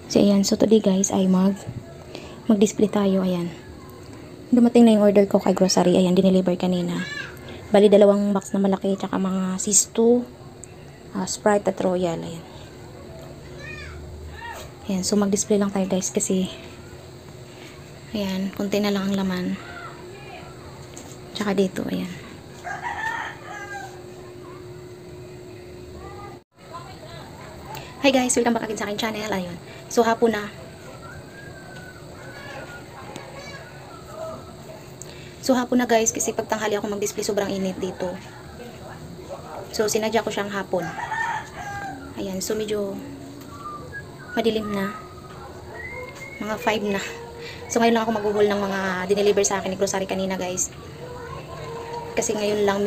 So ayan, so today guys ay mag-display tayo. Ayan, dumating na yung order ko kay grocery. Ayan, dineliver kanina. Bali 2 box na malaki, tsaka mga Sis2, Sprite at Royal. Ayan. Ayan, so mag-display lang tayo guys kasi ayan, konti na lang ang laman. Tsaka dito, ayan. Hi guys, welcome back again sa aking channel. Ayun. So hapon na. Guys, kasi pagtanghali ako mag-display, sobrang init dito. So sinadya ko siyang hapon. Ayan, so medyo madilim na. Mga 5 na. So ngayon lang ako maghuhul ng mga dineliver sa akin ni grocery kanina guys. Kasi ngayon lang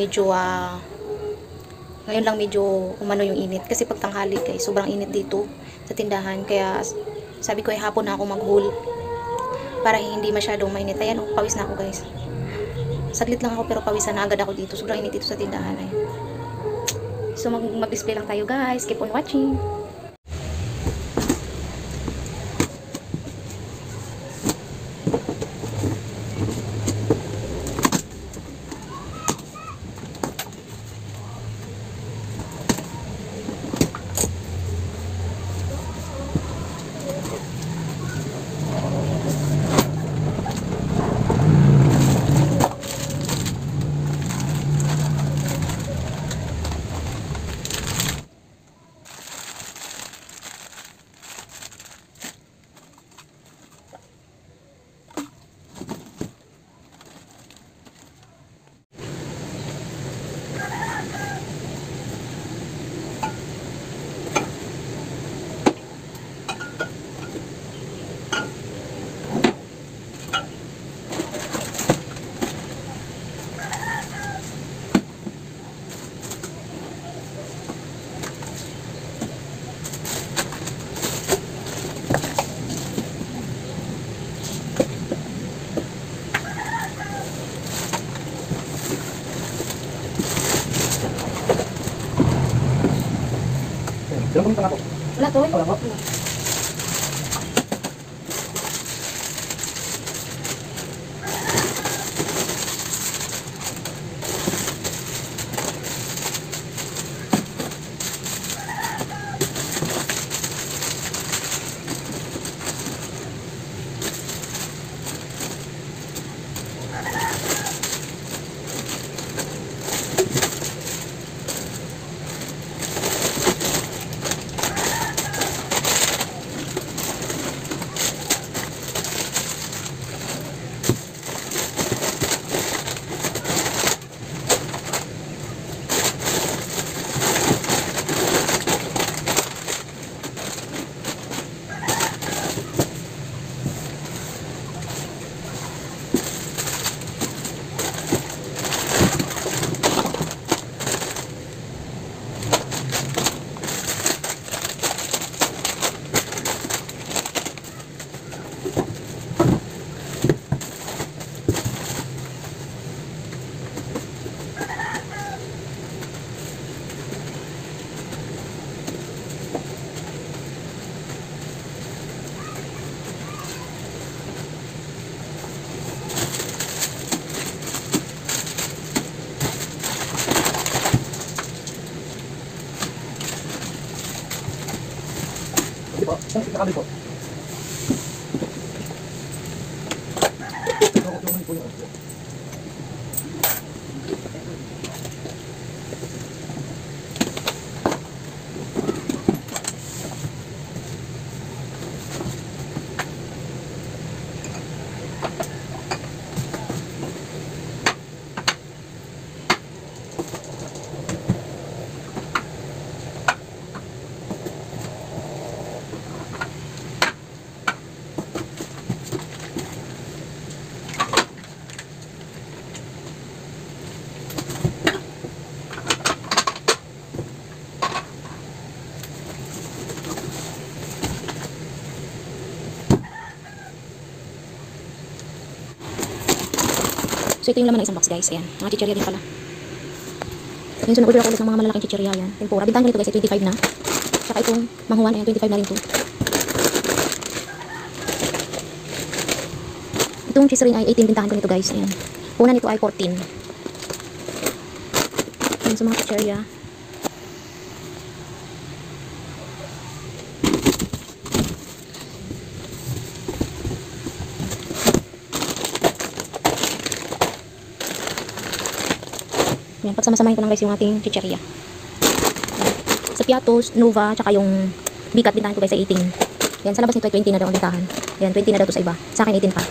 medyo umano yung init. Kasi pagtanghali guys, sobrang init dito sa tindahan. Kaya sabi ko ay hapon na ako mag-haul para hindi masyadong mainit. Ayan, pawis na ako guys. Saglit lang ako pero pawisan na agad ako dito. Sobrang init dito sa tindahan. Ayan. So mag-display lang tayo guys. Keep on watching. Ilang pumunta nga po? Wala to eh. Wala po. Hindi po. Isang kami po. So ito yung laman ng isang box guys. Ayan, mga chichirya din pala. Yun, so nag-order ako ulit ng mga malalaking chichirya. Ayan, tempura. Bintahan ko nito guys ay 25 na. Saka itong manghuan, ayan, 25 na rin to. Itong cheese ring ay 18 bintahan ko nito guys. Ayan. Una nito ay 14. Ayan sa mga chicheria. Ayan, pagsama-samahin ko lang guys yung ating chicheria. Sa Piatos, Nova, tsaka yung Bicat bintahan ko guys ay 18. Yan, sa labas nito ay 20 na daw ang bintahan. Yan, 20 na daw to sa iba. Sa akin 18 pa.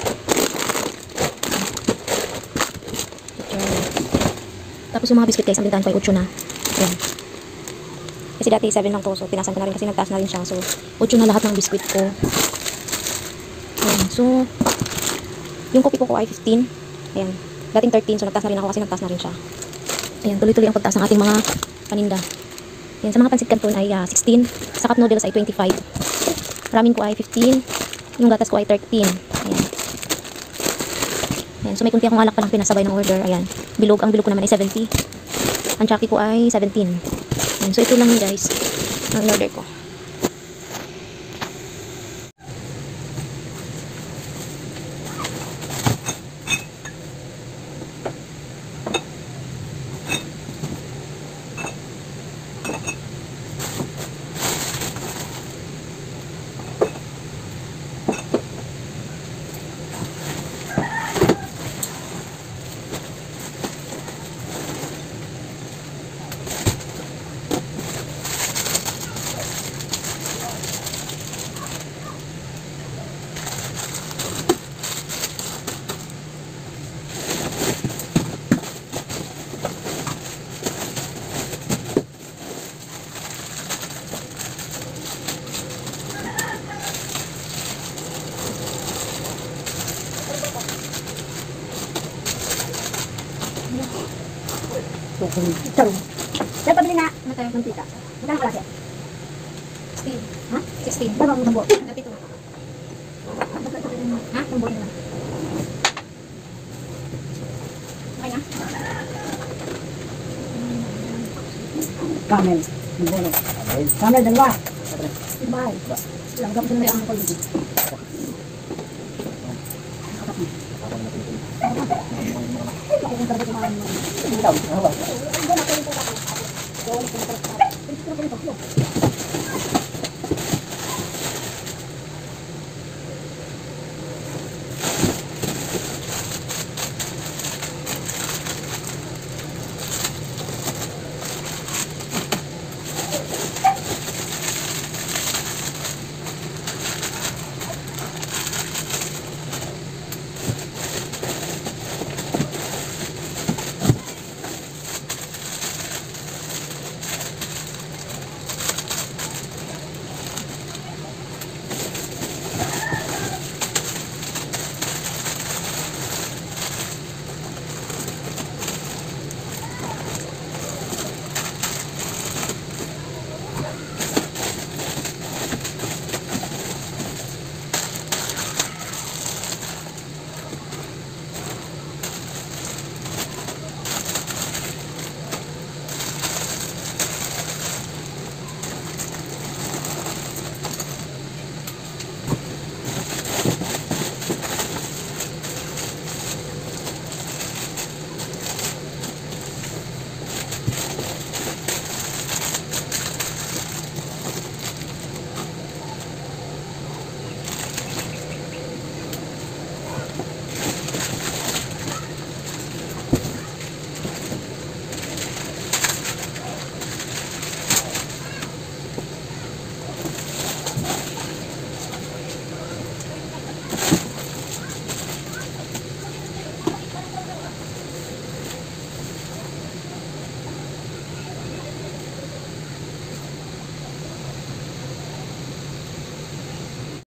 Tapos yung mga biscuit guys, ang bintahan ko ay 8 na. Yan. Kasi dati 7 lang to, so tinasan ko na rin kasi nagtaas na rin siya. So, 8 na lahat ng biscuit ko. Yan. So, yung kopi ko ay 15. Ayan. Dating 13, so nagtaas na rin ako kasi nagtaas na rin siya. Ayan, tuloy-tuloy ang pagtaas ng ating mga paninda. Yan, sa mga pansit canton ay 16. Sa cup noodles ay 25. Ramen ko ay 15. Yung gatas ko ay 13. Ayan. Ayan, so may kunti akong alak pa lang pinasabay ng order. Ayan. Bilog, ang bilog ko naman ay 70. Ang chaki ko ay 17. Ayan, so ito lang yun guys. Ang order ko. Sarong. Sir, pabili nga. Matayang mantika. Magkano klase? 16. Ha? 16. Dalawa mo tambo. Kapito. Ha? Tambo na lang. Okay na? Camel. Camel, dalawa. Bye. Langgap ko na lang ako dito.